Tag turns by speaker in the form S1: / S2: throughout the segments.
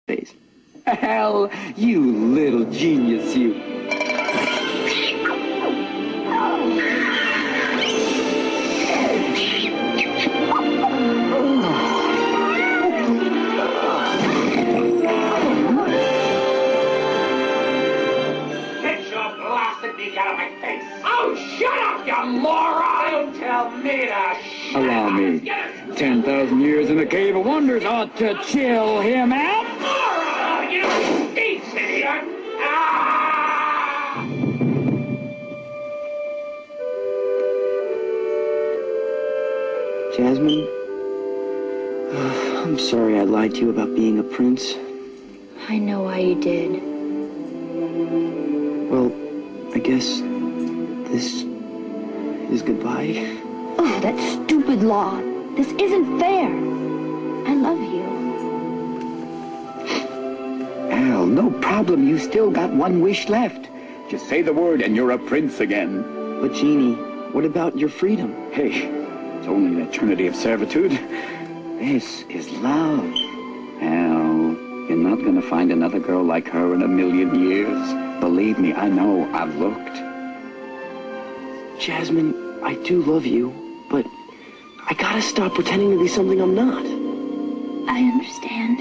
S1: face. Hell, you little genius, you.
S2: Get your blasted beak out of my face! Oh, shut up, you moron! Don't tell me to shut
S1: Allow
S2: up.
S1: me. 10,000 years in the Cave of Wonders ought to chill him out.
S2: Moron! You stink, idiot! Ah!
S1: Jasmine, I'm sorry I lied to you about being a prince.
S3: I know why you did.
S1: Well, I guess this is goodbye.
S3: Oh, that stupid law. This isn't fair. I love you.
S4: Al, no problem. You still got one wish left. Just say the word and you're a prince again.
S1: But Genie, what about your freedom?
S4: Hey, it's only an eternity of servitude. This is love. Al, you're not gonna find another girl like her in a million years. Believe me, I know. I've looked.
S1: Jasmine, I do love you, but I gotta stop pretending to be something I'm not.
S3: I understand.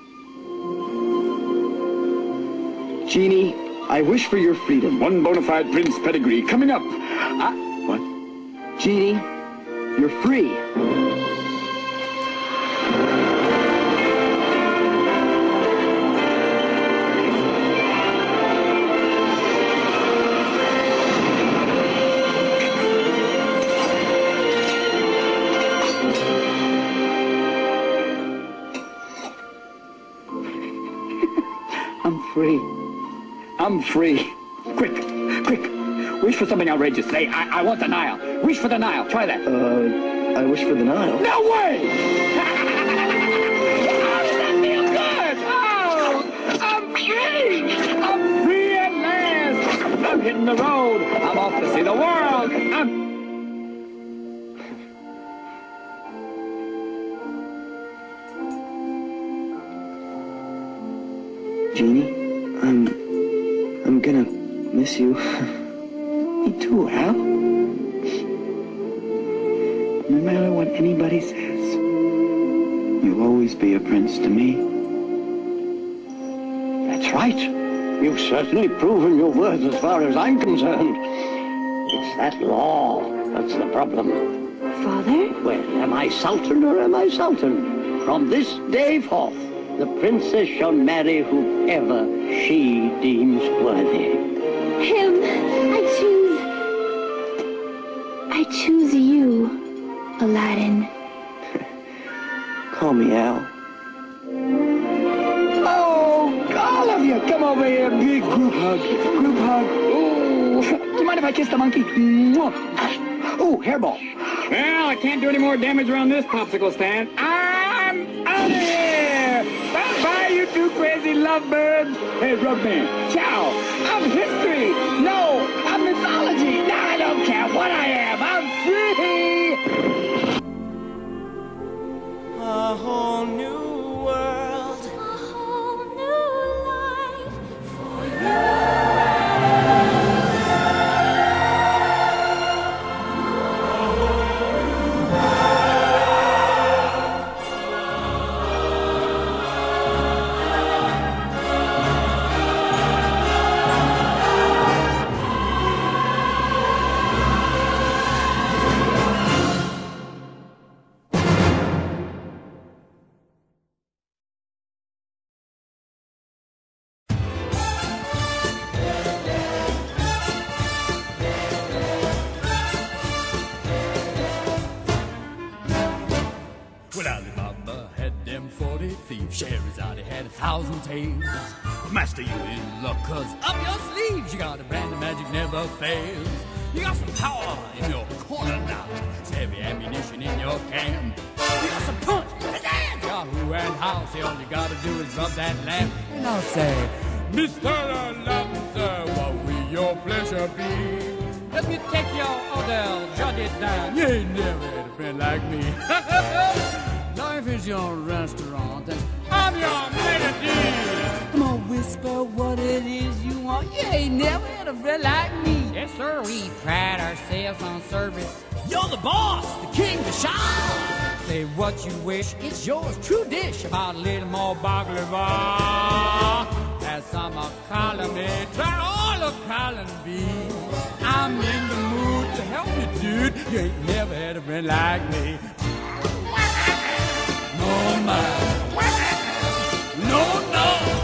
S1: Genie, I wish for your freedom.
S4: One bona fide prince pedigree coming up. What?
S1: Genie, you're free.
S4: I'm free. I'm free. Quick, quick. Wish for something outrageous. Say, I want the Nile. Wish for the Nile. Try that.
S1: I wish for the Nile.
S4: No way! How does that feel good? Oh, I'm free! I'm free at last! I'm hitting the road. I'm off to see the world.
S1: Genie, I'm gonna miss you.
S4: Me too, Al. No matter what anybody says, you'll always be a prince to me.
S5: That's right. You've certainly proven your worth as far as I'm concerned. It's that law that's the problem.
S3: Father?
S5: Well, am I Sultan or am I Sultan? From this day forth, the princess shall marry whoever she deems worthy.
S3: Him. I choose you, Aladdin.
S1: Call me Al.
S4: Oh, all of you, come over here. Big group hug. Group hug. Ooh. Do you mind if I kiss the monkey? Ooh, hairball. Well, I can't do any more damage around this popsicle stand. I'm out of here. Bye-bye, you two crazy lovebirds. Hey, Rugman, ciao. I'm history. No, I'm mythology. Now I don't care what I am. I'm free.
S6: A whole new world, a whole new life for you.
S7: Well, Alibaba had them 40 thieves. Scheherazade had 1,000 tales. But master, you in luck, 'cause up your sleeves you got a brand of magic never fails. You got some power in your corner now. Some heavy ammunition in your can. You got some punch, pizzazz, Yahoo and how. Say all you gotta do is rub that lamp. And I'll say, Mr. Aladdin, sir, what will your pleasure be? Let me take your order, jot it down. You ain't never had a friend like me. Life is your restaurant, and I'm your melody. Oh, you ain't never had a friend like me. Yes, sir. We pride ourselves on service. You're the boss, the king, the shah. Say what you wish, it's yours. True dish. About a little more baklava. As some are calling me, try all of calling me. I'm in the mood to help you, dude. You ain't never had a friend like me. No, man. No, no.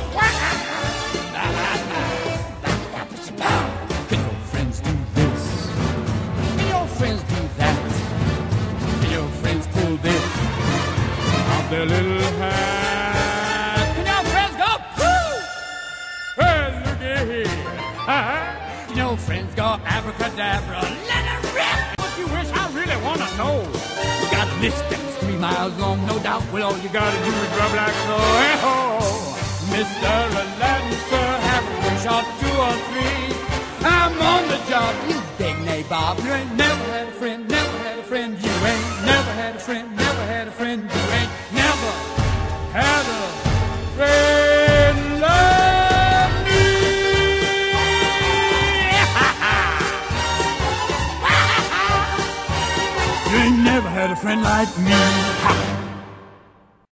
S7: Can your friends do this? Can your friends do that? Can your friends pull this off their little hat? Can your friends go, woo? Well, looky here. Can your friends go abracadabra? Let it rip! What you wish, I really want to know. We got a list that's 3 miles long, no doubt. Well, all you gotta do is rub like so. Hey-ho! Mr. Aladdin, sir, have a wish or 2 or 3. I'm on the job, you big nabob. You ain't never had a friend, never had a friend. You ain't never had a friend, never had a friend. You ain't never had a friend like me. You ain't never had a friend like me.